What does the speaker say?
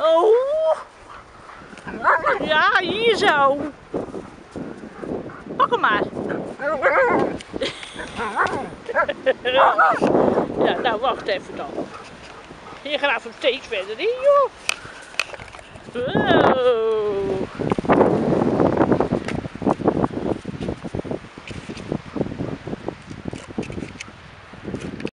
Oh. Ja, hier zo. Pak hem maar. Ja, nou wacht even dan. Hier gaat hem steeds verder in, joh.